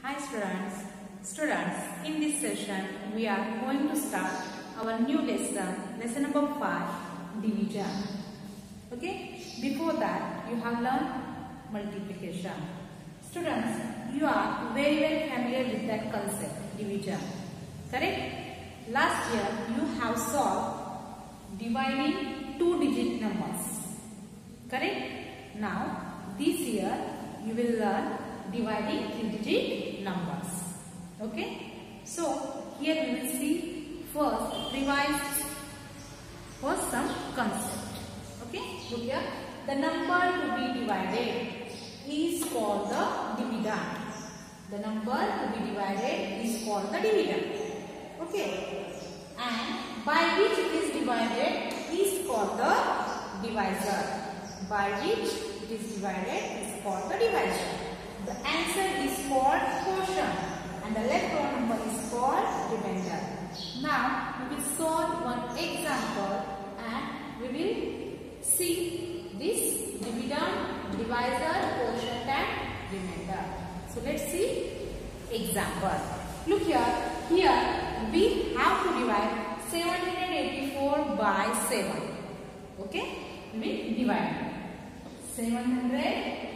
Hi students. Students, in this session we are going to start our new lesson number 5, division. Okay, before that you have learned multiplication. Students, you are very well familiar with that concept, division. Correct? Last year you have solved dividing 2-digit numbers. Correct? Now this year you will learn dividing 3-digit numbers. Okay? So here we will see first revise first some concept. Okay? Look here. The number to be divided is called the dividend. The number to be divided is called the dividend. Okay? And by which it is divided is called the divisor. By which it is divided is called the divisor. The answer is called quotient and the leftover number is called remainder. Now we will solve one example and we will see this dividend, divisor, quotient and remainder. So let's see example. Look here. Here we have to divide 784 by 7. Okay? We will divide 784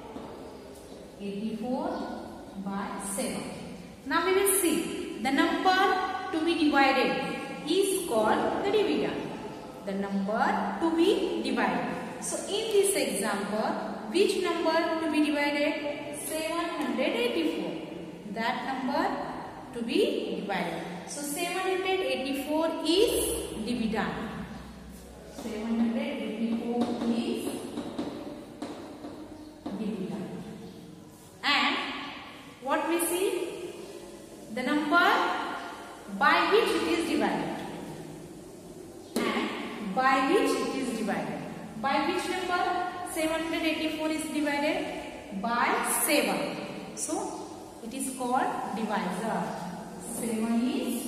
by 7. Now we will see the number to be divided is called the dividend. The number to be divided. So in this example, which number to be divided? 784. That number to be divided. So 784 is dividend. 784 is dividend. And what we see? The number by which it is divided. And by which it is divided. By which number 784 is divided? By 7. So it is called divisor. 7 is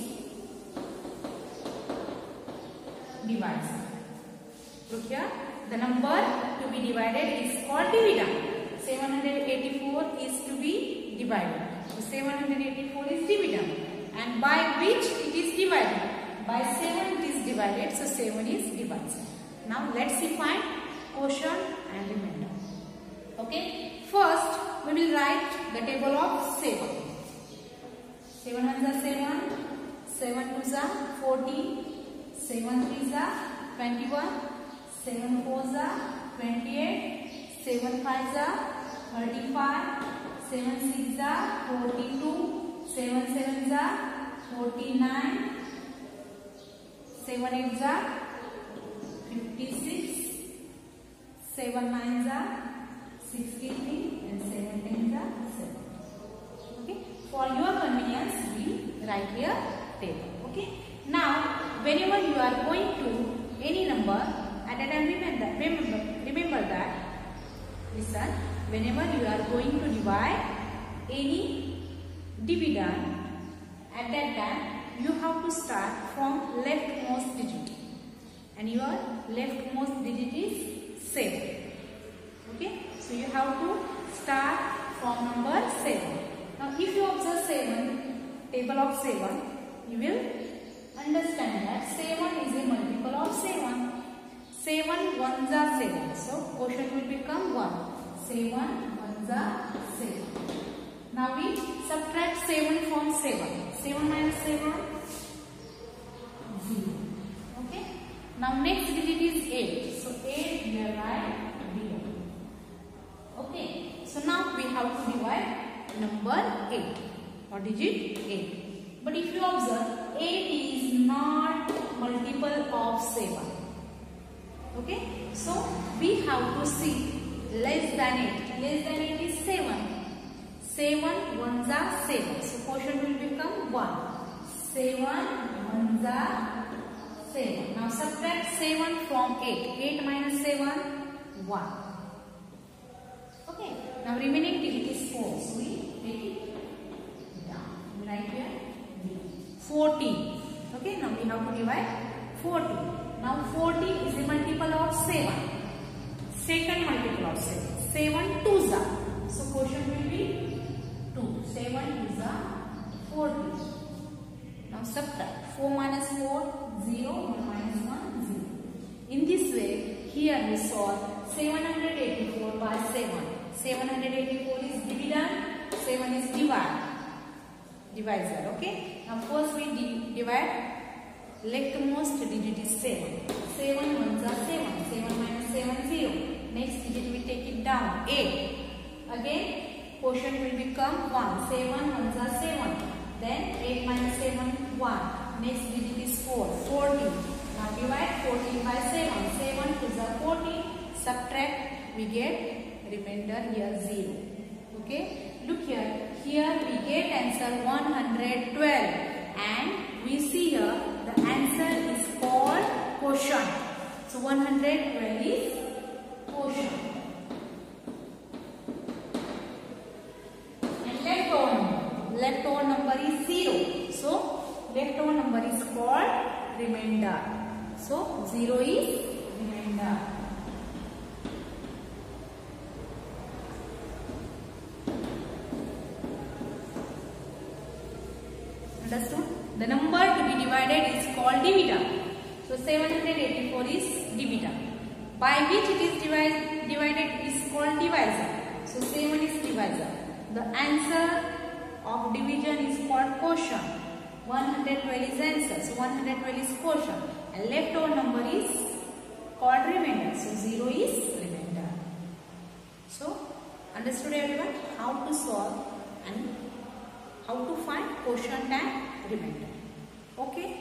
divisor. Look here. The number to be divided is called dividend. 784 is to be divided. So 784 is dividend. And by which it is divided? By 7 it is divided. So 7 is divisor. Now let's define quotient and remainder. Okay. First we will write the table of 7. 7 1s are 7. 7 2s are 14. 7 3s are 21. 7 4s are 28. 7 5s are 35, 7 6s are 42, 7 7s are 49, 7 8s are 56, 7 9s are 63 and 7 10s are 7. Okay. For your convenience, we write here table. Okay. Now, whenever you are going to any number, at that time remember that. Listen, whenever you are going to divide any dividend, at that time you have to start from leftmost digit, and your leftmost digit is 7. Okay, so you have to start from number 7. Now, if you observe 7, table of 7, you will understand that 7 is a multiple of 7. 7 1s are 7. So quotient will become 1. 7 1s are 7. Now we subtract 7 from 7. 7 minus 7, 0. Okay. Now next digit is 8. So 8 we will write 0. Okay. So now we have to divide number 8 or digit 8. But if you observe, 8 is not multiple of 7. Okay, so we have to see less than 8. Less than 8 is 7. 7 1s are 7. So quotient will become 1. 7 1s are 7. Now subtract 7 from 8. 8 minus 7, 1. Okay, now remaining digit is 4. So we take it down. We write here 14. Okay, now we have to divide 14. Now 14 is a multiple of 7. Second multiple of 7. 7 2s are. So quotient will be 2. 7 subtract. 4 minus 4, 0. 1 minus 1, 0. In this way, here we solve 784 by 7. 784 is dividend, 7 is divisor. Okay. Now first we divide. Leftmost digit is 7. 7 ones are 7. 7 minus 7, 0. Next digit we take it down. 8. Again, quotient will become 1. 7 ones are 7. Then 8 minus 7, 1. Next digit is 4. 14. Now divide 14 by 7. 7 is a 14. Subtract, we get remainder here 0. Okay. Look here. Here we get answer 112. And we see here the answer is called quotient. So 112 is quotient. And left over number is 0. So left over number is called remainder. So 0 is remainder. Understood? The number to be divided is called dividend. So 784 is dividend. By which it is divided is called divisor. So 7 is divisor. The answer of division is called quotient. 112 is answer. So 112 is quotient. And leftover number is called remainder. So 0 is remainder. So understood everyone how to solve and how to find quotient and remainder. Okay.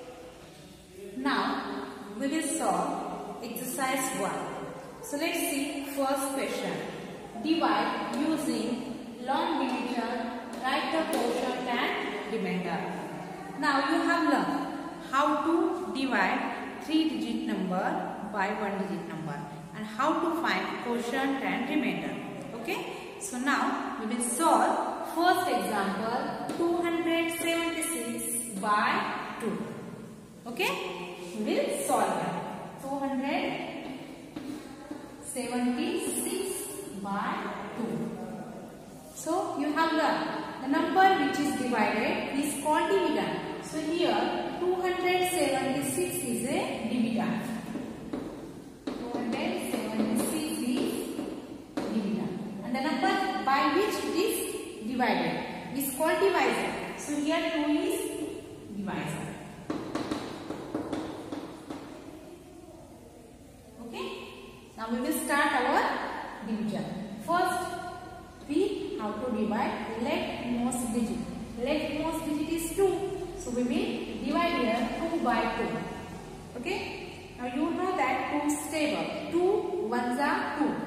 Now we will solve exercise 1. So let's see first question. Divide using long division, write the quotient and remainder. Now you have learned how to divide 3-digit number by 1-digit number and how to find quotient and remainder. Okay. So now we will solve first example 276 by 2. Okay. We will solve it. 276 by 2. So you have learned the number which is divided is called dividend. So here 276 is a dividend. 276 is dividend. And the number by which it is divided is called divisor. So here 2 is divisor. Now we will start our division. First, we have to divide leftmost digit. Leftmost digit is 2. So we will divide here 2 by 2. Okay. Now you know that 2 is stable. 2 ones are 2.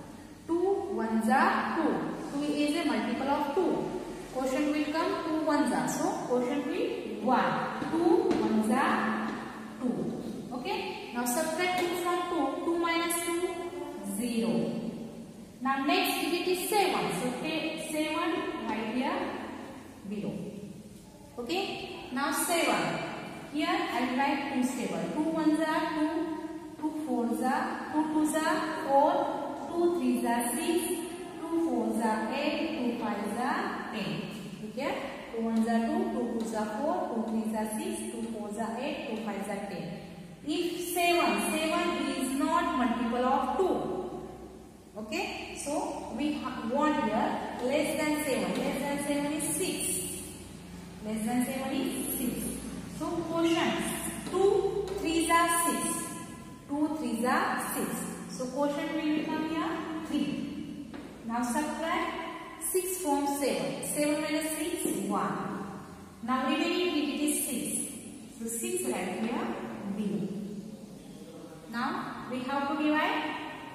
2 ones are 2. 2 is a multiple of 2. Quotient will come 2 ones are. So quotient will 1. 2 ones are 2. Okay. Now subtract 2 from 2. 2 minus 2, 0. Now next digit is 7. So take 7 right here below. Okay. Now 7. Here I will write 2 stable. 2 ones are 2. 2 fours are 2 twos are 4. 2 threes are 6. 2 fours are 8. 2 fives are 10. Okay. 2 ones are 2. 2 twos are 4. 2 threes are 6. 2 fours are 8. 2 fives are 10. If 7 is not multiple of 2. Okay. So we want here less than 7. Less than 7 is 6. Less than 7 is 6. So quotients 2 threes are 6. 2 threes are 6. So quotient will become here 3. Now subtract 6 from 7. 7 minus 6 is 1. Now remaining digit is 6. So 6 right here below. Now we have to divide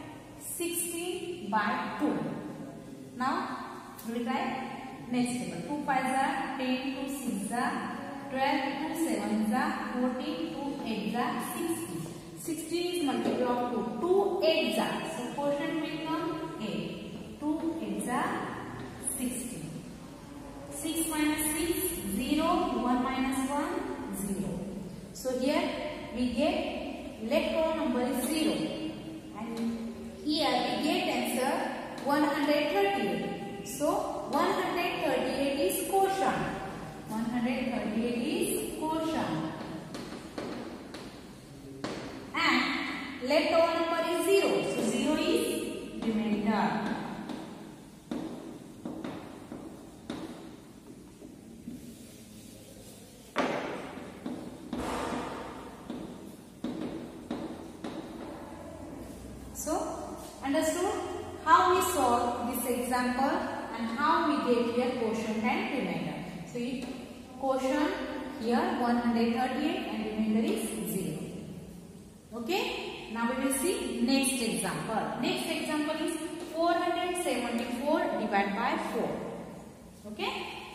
16 by 2. Now we will write next table. 2 5s are 10, 2 6s are 12, 2 7s are 14, 2 8s are 16. 16 is multiple of 2. 2 8s are. So quotient will become 8. 2 8s are 16. 6 minus 6, 0. 1 minus 1, 0. So here we get leftover number is 0. And here we get answer 138. So 138 is quotient. 138 is quotient. So, understood how we solve this example and how we get here quotient and remainder. So, quotient here 138 and remainder is 0. Okay. Now we will see next example. Next example is 474 divided by 4. Okay.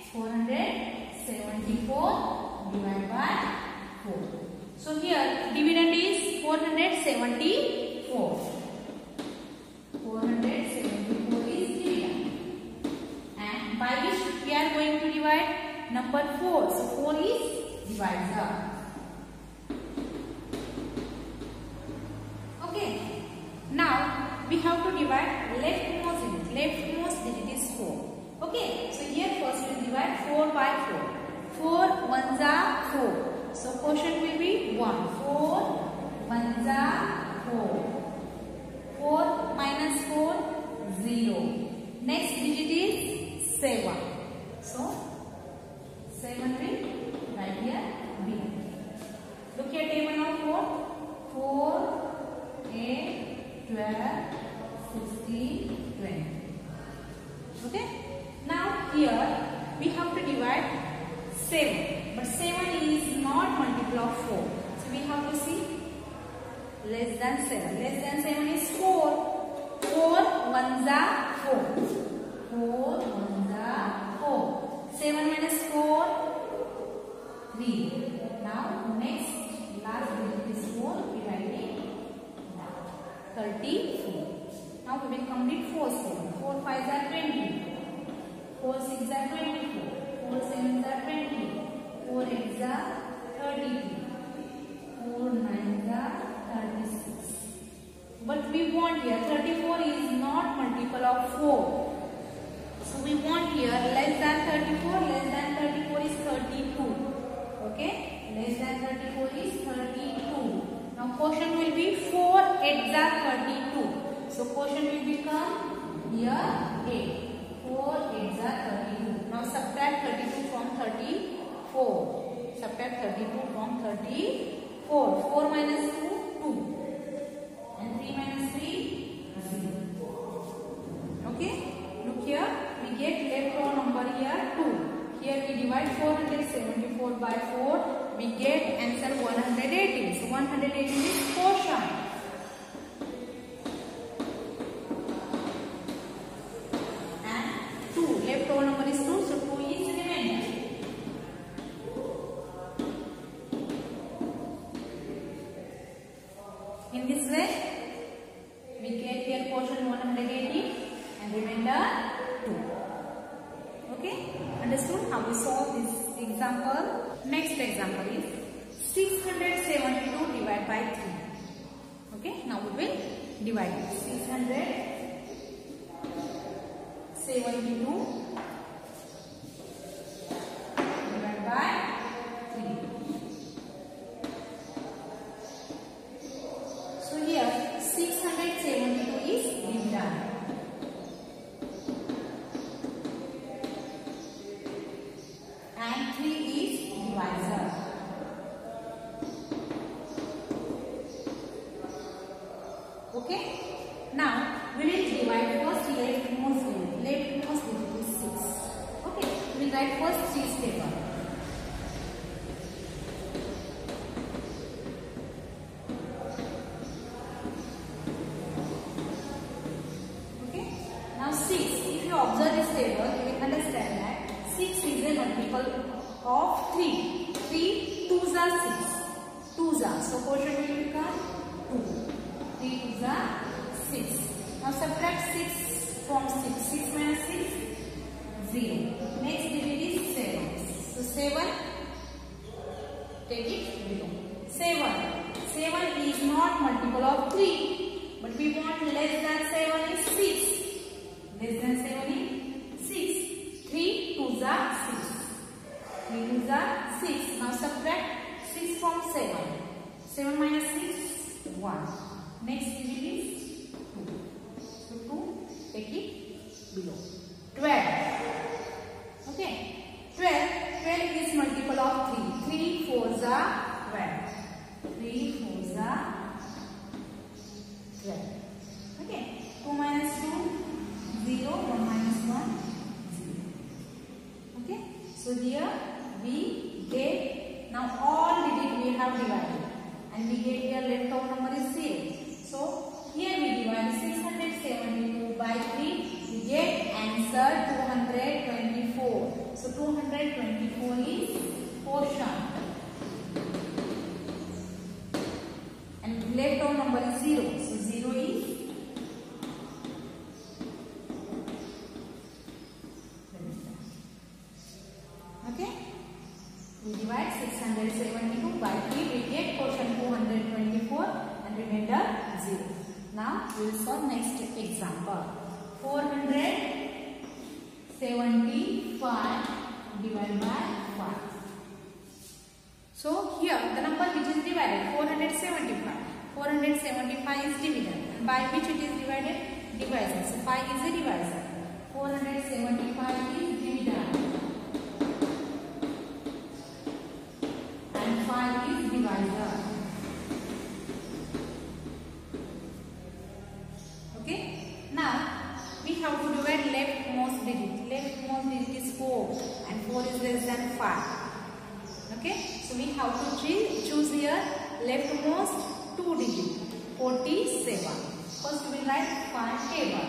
474 divided by 4. So here dividend is 474. 474 is dividend. And by which we are going to divide? Number 4. So 4 is divisor. Okay. Now we have to divide leftmost digit. Leftmost digit is 4. Okay. So here first we will divide 4 by 4. 4 ones are 4. So quotient will be 1. 4 ones are 4. 4 minus 4 0. Next digit is 7. So 7 will right here B. Look at table of 4. 4, 8, 12, 16, 20. Okay. Now here we have to divide 7. But 7 is not multiple of 4. So we have to see less than 7. Less than 7 is 4. 4 ones are 4. 4 ones are 4. 7 minus 4, 3. Now next last digit is 4 dividing 34. Now we will complete 4 7. 4 5s are 20. 4 6s are 24. 4 7s are 20. 4 8s are 33. 4 9s are 36. But we want here 34 is not multiple of 4. So we want here less than 34. Less than 34 is 32. Okay. Less than 34 is 32. Now quotient will be 4 8s are 32. So quotient will become here 8. 4 8s are 32. Now subtract 32 from 34. Subtract 32 from 34. 4 minus 2, 2. And 3 minus 3, 0. Okay. Look here. We get left row number here 2. Here we divide 474 by 4. We get answer 118. So 118 is quotient. And 2. Left row number is 2. So 2 is remainder. In this way, we get here quotient 180 and remainder 2. Okay, understood how we solve this example? Next example is 672 divided by 3. Okay, now we will divide it. 672 divided by 3. So here 672 is dividend. And 3 is divisor. Okay. Now we will divide first leftmost digit. Leftmost digit is 6. Okay. We will write first 3's table. Okay. Now 6. If you observe this table, you will understand that 6 is a multiple of 3. 3 2s are 6. 2s are. So quotient will become 2. 3 2s are 6. Now subtract 6 from 6. 6 minus 6, 0. Next digit is 7. So 7, take it below. 7. 7 is not multiple of 3. But we want less than 7 is 6. Less than 7 is 6. 3 2s are 6. 3 2s are 6. Now subtract 6 from 7. 7 minus 6, 1. Next digit is 2. So 2, take it below. 12. Okay. 12. 12 is multiple of 3. 3 4s are 12. 3 4s are 12. So here we get, now all digits we have divided and we get here left out number is 0. So here we divide 672 by 3, we get answer 224. So 224 is portion. And left out number is 0. So 0 is okay. We divide 672 by 3, we get portion 224 and remainder 0. Now we will solve next example. 475 divided by 5. So here the number which is divided 475. 475 is divided. By which it is divided? Divisor. So 5 is a divisor. 475 is divided. And 5 is divisor. Okay. Now we have to divide leftmost digit. Leftmost digit is 4 and 4 is less than 5. Okay. So we have to choose here leftmost 2 digit. 47. First we write 5 table.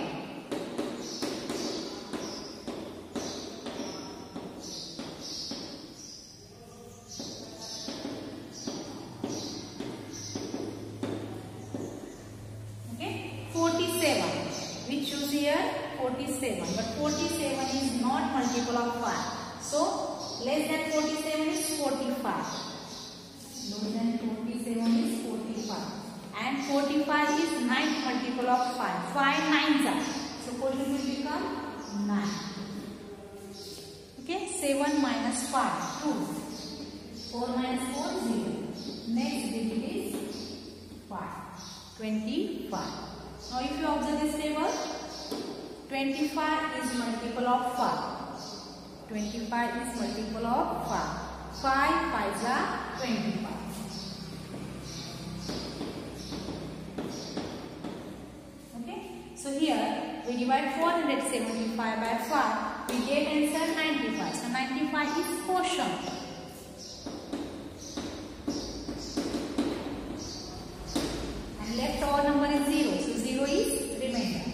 Okay. 47. We choose here 47. But 47 is not multiple of 5. So less than 47 is 45. Less than 47 is 45. And 45 is 9th multiple of 5. 5 nines are. So quotient will become 9. Okay. 7 minus 5, 2. 4 minus 4, 0. Next digit is 5. 25. Now if you observe this table, 25 is multiple of 5. 25 is multiple of 5. 5 5s are 25. Okay. So here we divide 475 by 5. We get answer 95. So 95 is portion. And left over number is 0. So 0 is remainder.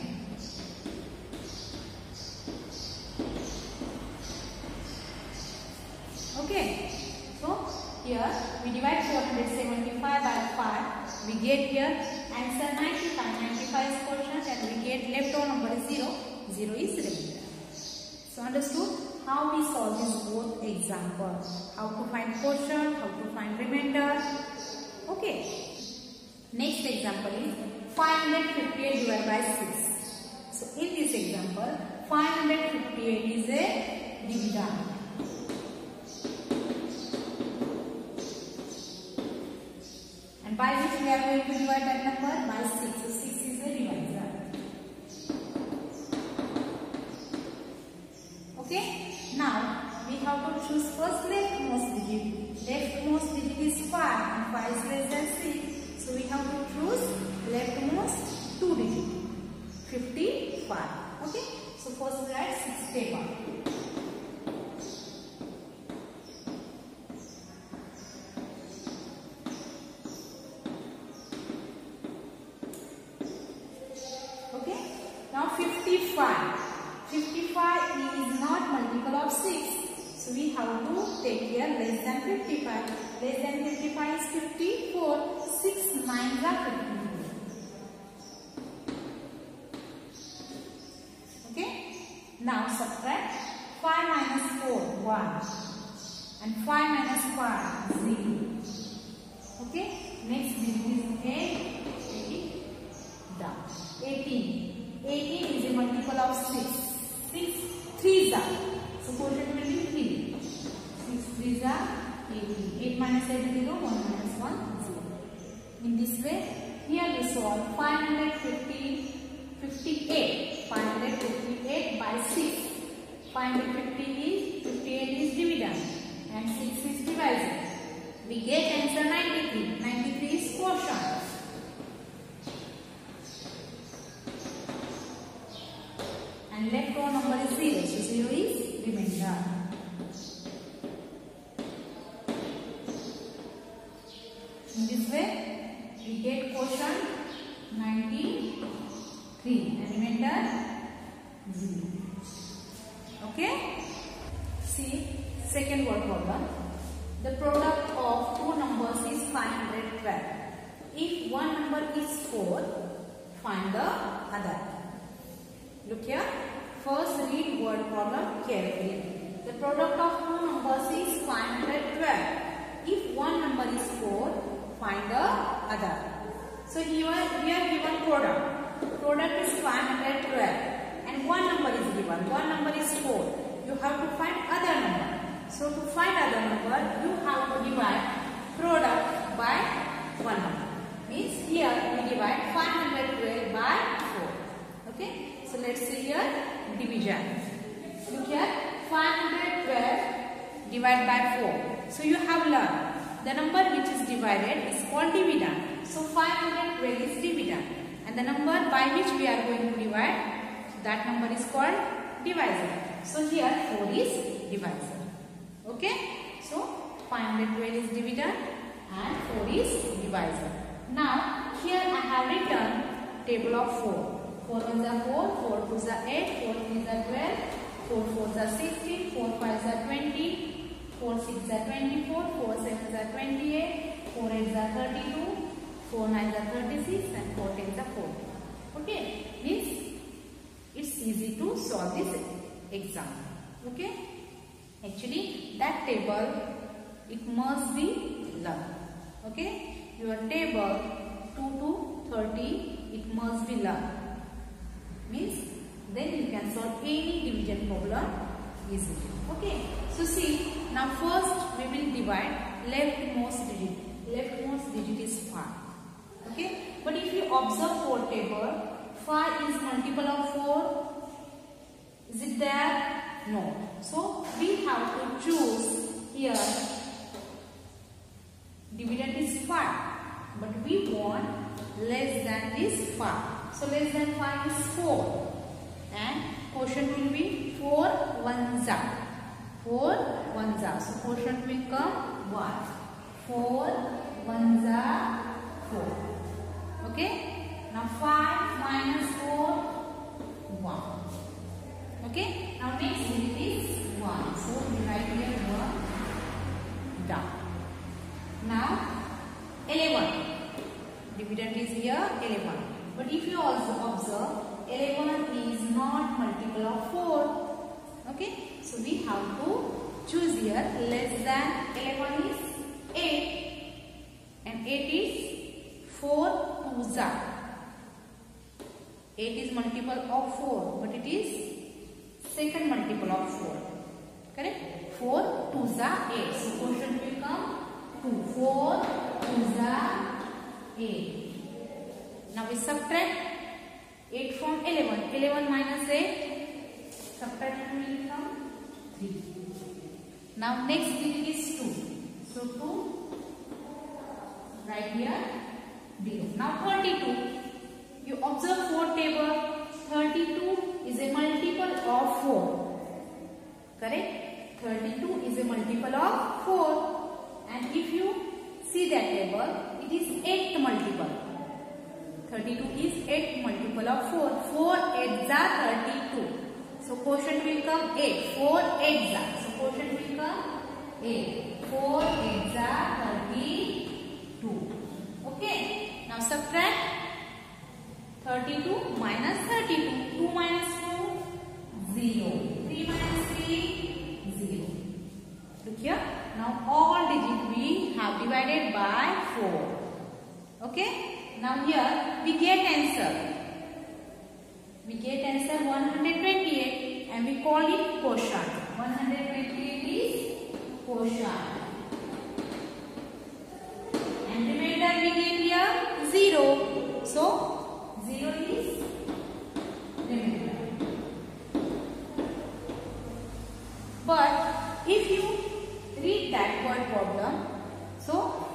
Okay. So here we divide 475 by 5. We get here answer 95. 95 is portion and we get left over number is 0. 0 is remainder. So understood how we solve this both examples. How to find portion, how to find remainder. Okay. Next example is 558 divided by 6. So in this example 558 is a dividend. And by which we are going to divide that number? By 6. So 6 is a divisor. Okay. Now we have to choose first leftmost digit. Leftmost digit is 5 and 5 is less than 6. So we have to choose leftmost 2 digit. 55. Okay. So first we write 6 table. Okay. Now 55. 55 is not multiple of 6. So we have to take here less than 55. Less than 55 is 54. 6 9s are 54. Okay. Now subtract 5 minus 4, 1. And 5 minus 5, 0. Okay. Next digit is 8. 18. 18 is a multiple of 6. 6 3s are. So quotient will be 3. 6 3s are 18. 8 minus 8 is 0. 1 minus 1 0. In this way, here we solve 558 by 6. 550 is 58 is dividend and 6 is divisor. We get answer 93. 93 is quotient. And left over number is 0. So 0 is remainder. Remainder 0. Okay. See second word problem. The product of two numbers is 512. If one number is 4, find the other. Look here. First read word problem carefully. The product of two numbers is 512. If one number is 4, find the other. So here we are given product. Product is 512 and one number is given. One number is 4. You have to find other number. So to find other number, you have to divide product by one number. Means here we divide 512 by 4. Okay. So let's see here division. Look here, 512 divided by 4. So you have learned the number which is divided is called dividend. So 512 is dividend, and the number by which we are going to divide, that number is called divisor. So here 4 is divisor. Okay. So 512 is dividend and 4 is divisor. Now here I have written table of 4. 4 1s are 4, 4 2s are 8, 4 3s are 12, 4 4s are 16, 4 5s are 20, 4 6s are 24, 4 7s are 28, 4 8s are 32, 4 9s are 36 and 4 10s are 40. Okay, means it's easy to solve this exam. Okay, actually that table it must be learned. Okay, your table 2 to 30 it must be learned. Means then you can solve any division problem easily. Okay, so see now first we will divide leftmost digit. Leftmost digit is 5. Okay, but if you observe 4 table, 5 is multiple of 4. Is it there? No. So we have to choose here. Dividend is 5, but we want less than this 5. So less than 5 is 4, and quotient will be 4 1s are. 4 1s are. So quotient will come 1. 4 1s are 4. Okay. Now 5 minus 4 1. Okay. Now next digit is 1. So we write here 1 down. Now 11. Dividend is here 11. But if you also observe, 11 is not multiple of 4. Okay. So we have to choose here less than 11 is 8. And 8 is 4 2s are. 8 is multiple of 4. But it is second multiple of 4. Correct? 4 2s are 8. So quotient will come 2. 4 2s are 8. Now we subtract 8 from 11. 11 minus 8. Subtraction will come 3. Now next digit is 2. So 2 right here below. Now 32. You observe 4 table. 32 is a multiple of 4. Correct? 32 is a multiple of 4. And if you see that table, it is 8th multiple. 32 is 8th multiple of 4. 4 8s are 32. So quotient will come 8. 4 8s are. So quotient will come 8. 4 8s are 32. Okay. Now subtract 32 minus 32. 2 minus 2, 0. 3 minus 3, 0. Look here. Now all digits we have divided by 4. Okay. Now here we get answer. We get answer 128 and we call it quotient. 128 is quotient. And remainder we get here 0. So 0 is remainder. But if you read that word problem, so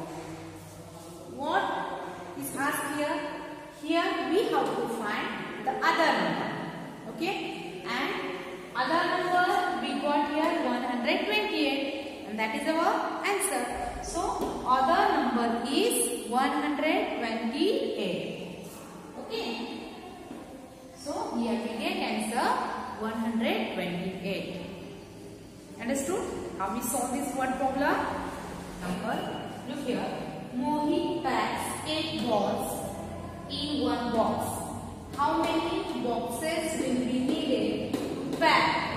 what is asked here? Here we have to find the other number. Okay, and other number we got here 128, and that is our answer. So other number is 128. Okay, so here we get answer 128. Understood how we solve this word problem? Look here. Mohit packs 8 balls in one box. How many boxes will be needed to pack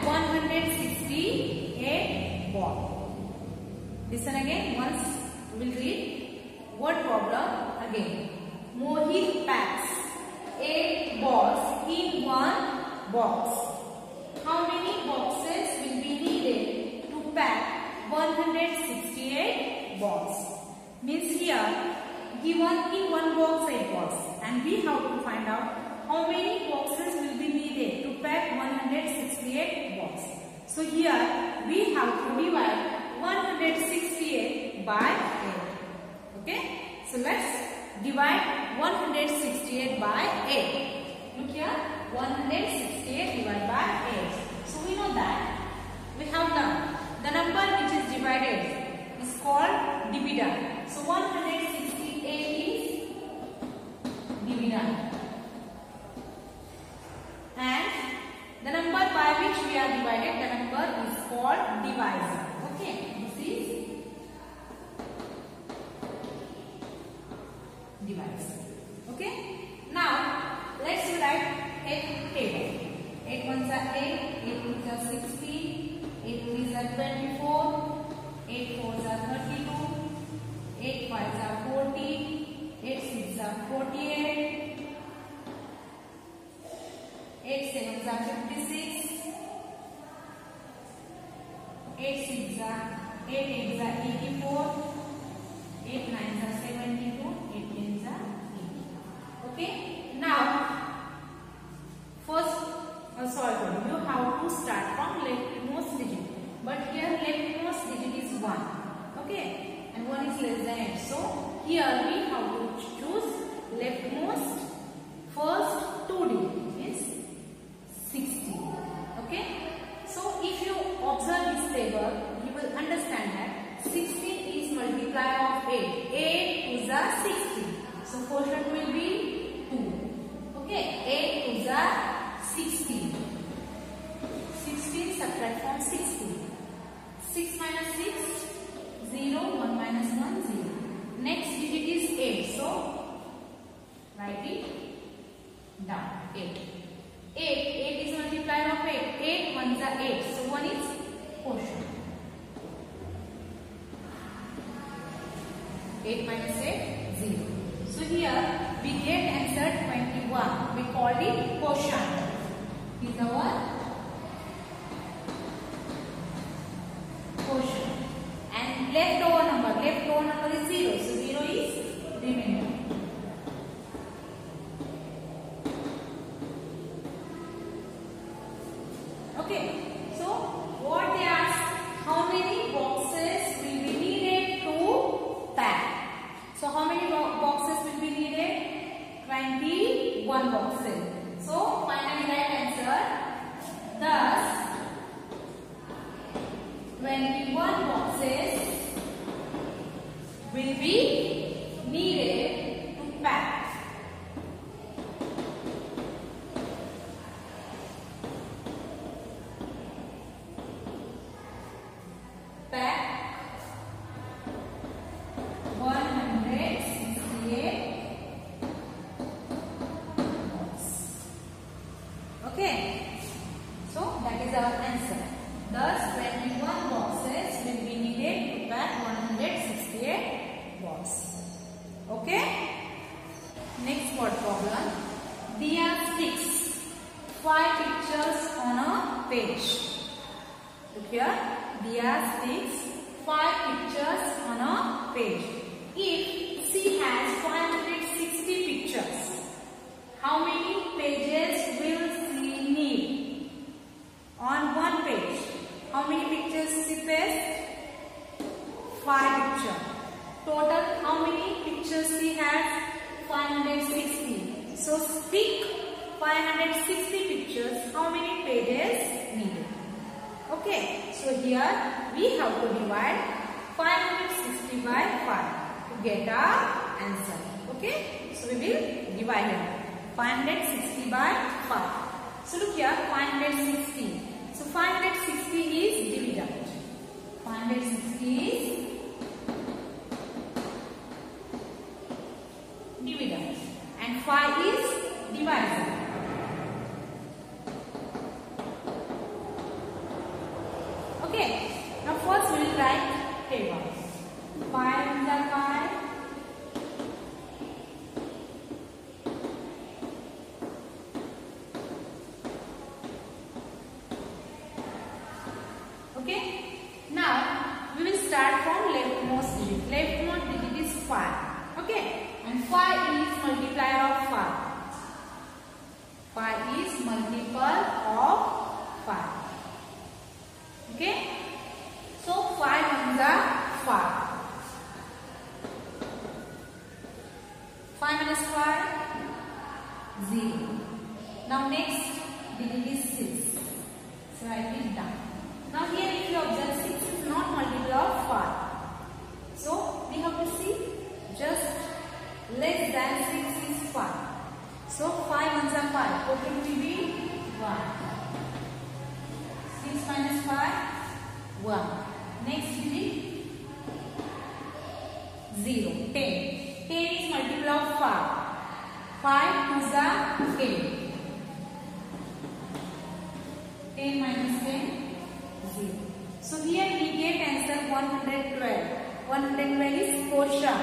168 balls? Listen again. Once we will read word problem again. Mohit packs 8 balls in one box. How many boxes will be needed to pack 168 balls? Means here given in one box 8 balls, and we have to find out how many boxes will be needed to pack 168 balls. So here we have to divide 168 by 8. Okay, so let's divide 168 by 8. Look here, 168 divided by 8. So we know that we have learned the number which is divided is called dividend. So 168 is dividend, and the number by which we are divided, the number is called divisor. Okay, this is divisor. Okay, now let's write a table. 8 ones are 8, 8 twos are 16, 8 threes are 24, 8 fours are 32, 8 fives are 40, 8 sixes are 48, 8 sevens are 56, 8 sixes are 8 eights are 84, 8 nines are 72, 8 tens are 80. Okay, now first solve. You have to start from leftmost digit, but here leftmost digit is 1. Okay, and 1 is less than 8. So here we have to choose leftmost first 2 digit, means 60. Okay, so if you observe this table, you will understand that 60 is multiplier of 8. 8 is a 60. So quotient will be 2. Okay, 8 is a 16. 16 subtract from 60. 6 minus 6, 0. 1 minus 1, 0. Next digit is 8. So write it down. 8. 8 is multiplier of 8. 8 ones are 8. So 1 is quotient. 8 minus 8, 0. So here we get answer 21. We called it quotient. Is our quotient. And leftover number is 0. So 0 is remainder. Okay. So what they ask, how many boxes will be needed to pack? So how many boxes will be needed? 21 boxes. So finally right answer. Thus 21 boxes will be needed to pack. Pack 168 boxes. Okay, so that is our answer. Thus 21 boxes will be needed to pack 168 balls. Okay, next word problem. Diya sticks 5 pictures on a page. Look here, Diya sticks 5 pictures on a page. If she has 560 pictures, how many pages will she need? On one page, how many pictures she pastes? 5 pictures. Total, how many pictures she has? 560. So pick 560 pictures. How many pages needed? Okay, so here we have to divide 560 by 5 to get our answer. Okay, so we will divide it. 560 by 5. So look here, 560. So 560 is dividend. 560 is dividend. And 5 is divisor. Okay. Now first we will write table. 5 is 5. Okay. Now we will start from leftmost digit. Leftmost digit is 5. Okay. And 5 is multiplier of 5. 5 is multiple of 5. Okay. So 5 ones are 5. 5 minus 5, 0. Now next digit is 6. So write it down. Now here if you observe 6 is not multiple of 5. So we have to see just less than 6 is 5. So 5 ones are 5. Total will be 1. 6 minus 5, 1. Next digit 0. 10. 10 is multiple of 5. 5 is a 10. 10 minus 10, 0. So here we get answer 112. 112 is portion.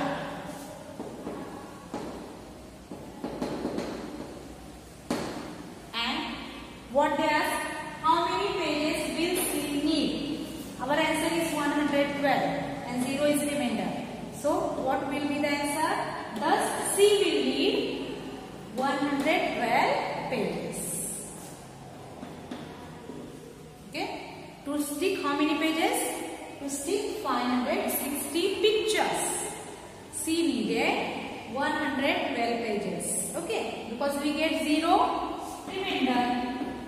And what they ask, how many pages will C need? Our answer is 112 and 0 is remainder. So what will be the answer? Thus C will need 112 pages. Okay. To stick how many pages? To stick 560 pictures. C needed 112 pages. Okay. Because we get 0 remainder.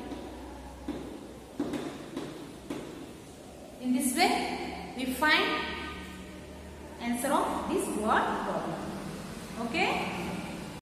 In this way, we find answer of this word problem.